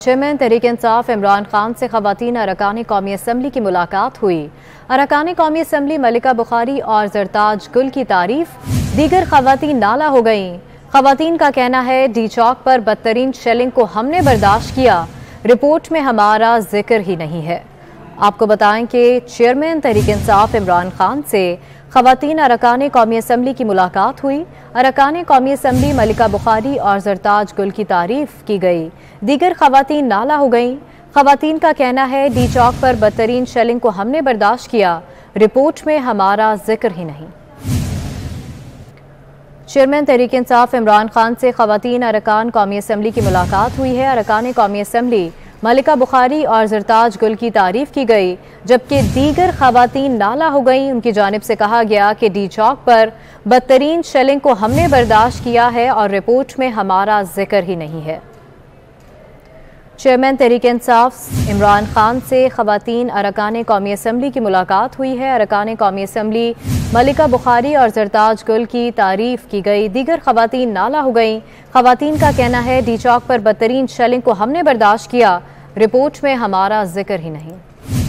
Chairman Tehreek Insaf Imran Khan से खवातीन अरकान कौमी असम्बली की मुलाकात हुई। अरकान कौमी असम्बली मलिका बुखारी और जरताज गुल की तारीफ, दीगर खवातीन नाला हो गईं। खवातीन का कहना है डी चौक पर बदतरीन शेलिंग को हमने बर्दाश्त किया, रिपोर्ट में हमारा जिक्र ही नहीं है। आपको बताएं कि चेयरमैन तहरीक इंसाफ इमरान खान से खवातीन अरकान कौमी असम्बली की मुलाकात हुई। अरकान कौमी असम्बली मलिका बुखारी और जरताज गुल की तारीफ की गई, दीगर खवातीन नाला हो गईं। खवातीन का कहना है डी चौक पर बदतरीन शेलिंग को हमने बर्दाश्त किया, रिपोर्ट में हमारा जिक्र ही नहीं। चेयरमैन तहरीक इंसाफ इमरान खान से खवातीन अरकान कौमी असम्बली की मुलाकात हुई है। अरकान कौमी असम्बली मलिका बुखारी और जरताज गुल की तारीफ की गई, जबकि दीगर खवातीन नाला हो गईं। उनकी जानिब से कहा गया कि डी चौक पर बदतरीन शेलिंग को हमने बर्दाश्त किया है और रिपोर्ट में हमारा जिक्र ही नहीं है। चेयरमैन तहरीक इंसाफ इमरान खान से खवातीन अरकान कौमी असम्बली की मुलाकात हुई है। अरकान कौमी असम्बली मलिका बुखारी और जरताज गुल की तारीफ की गई, दीगर खवातीन नाला हो गईं। खवातीन का कहना है डी चौक पर बदतरीन शेलिंग को हमने बर्दाश्त किया, रिपोर्ट में हमारा जिक्र ही नहीं।